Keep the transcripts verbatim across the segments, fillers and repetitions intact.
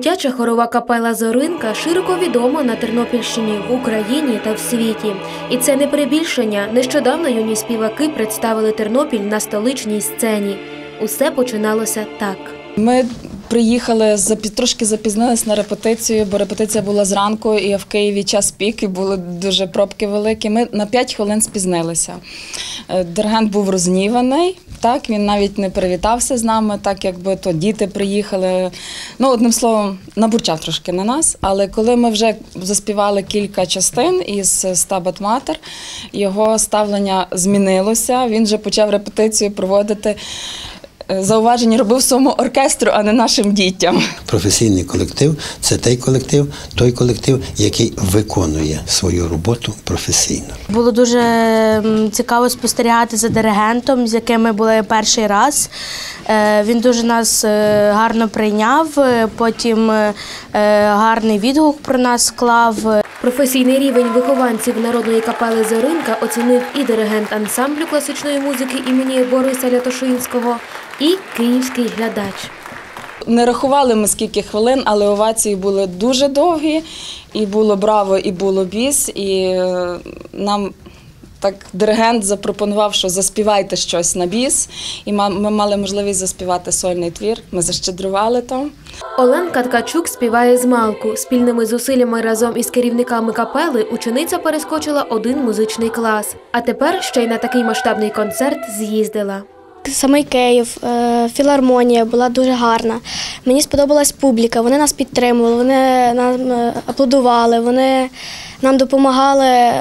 Дитяча хорова капела «Зоринка» широко відома на Тернопільщині, в Україні та в світі. І це не перебільшення. Нещодавно юні співаки представили Тернопіль на столичній сцені. Усе починалося так. Ми приїхали, трошки запізнились на репетицію, бо репетиція була зранку, і в Києві час пік, і були дуже пробки великі. Ми на п'ять хвилин спізнилися. Диригент був розгніваний, так, він навіть не привітався з нами, так якби то діти приїхали. Ну, одним словом, набурчав трошки на нас, але коли ми вже заспівали кілька частин із «Стабат Матер», його ставлення змінилося, він вже почав репетицію проводити. Зауваження робив своєму оркестру, а не нашим дітям. Професійний колектив – це той колектив, той колектив, який виконує свою роботу професійно. Було дуже цікаво спостерігати за диригентом, з яким ми були перший раз. Він дуже нас гарно прийняв, потім гарний відгук про нас склав. Професійний рівень вихованців народної капели «Зоринка» оцінив і диригент ансамблю класичної музики імені Бориса Лятошинського, і київський глядач. Не рахували ми скільки хвилин, але овації були дуже довгі, і було браво, і було біс, і нам так диригент запропонував, що заспівайте щось на біс, і ми мали можливість заспівати сольний твір, ми защедрували там. Оленка Ткачук співає змалку. Спільними зусиллями разом із керівниками капели учениця перескочила один музичний клас. А тепер ще й на такий масштабний концерт з'їздила. Самий Київ, філармонія була дуже гарна. Мені сподобалась публіка, вони нас підтримували, вони нам аплодували, вони нам допомагали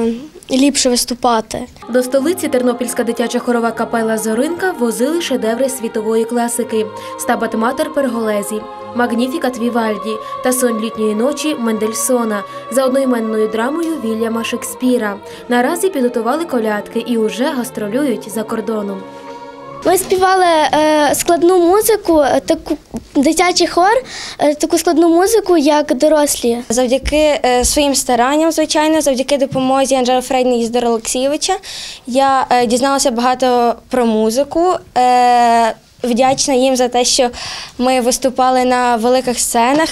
ліпше виступати. До столиці тернопільська дитяча хорова капела «Зоринка» возили шедеври світової класики «Стабат Матер» Перголезі, «Магніфікат» Вівальді та «Сон літньої ночі» Мендельсона за одноіменною драмою Вільяма Шекспіра. Наразі підготували колядки і уже гастролюють за кордоном. Ми співали е, складну музику, таку дитячий хор, е, таку складну музику, як дорослі. Завдяки е, своїм старанням, звичайно, завдяки допомозі Анжели Фрейдни і Іздора Олексійовича, я е, дізналася багато про музику. Е, Вдячна їм за те, що ми виступали на великих сценах